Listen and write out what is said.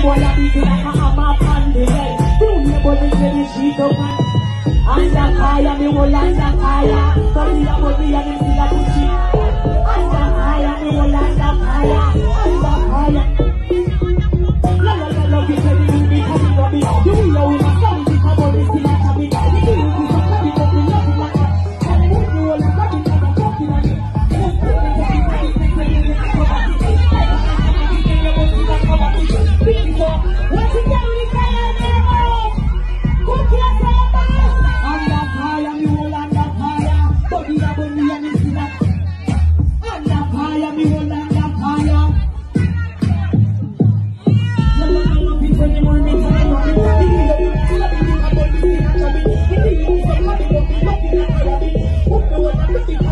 wanna be to like a hammer pan the head. Don't you body get the sheet up under fire, me will under fire. But me a body and me still a pussy. Under fire, me will under fire. Under fire. La la la la, we say we will be coming up. You know we must come to come on this thing and have it. We do this and have it up in nothing like that. And we will have it and I'm talking on it. What's it down in fire? Who cares about under fire, me will under fire. Body that when we are missing that. Under fire, me will under fire. No, no, no, no, people, they want me to know me. Who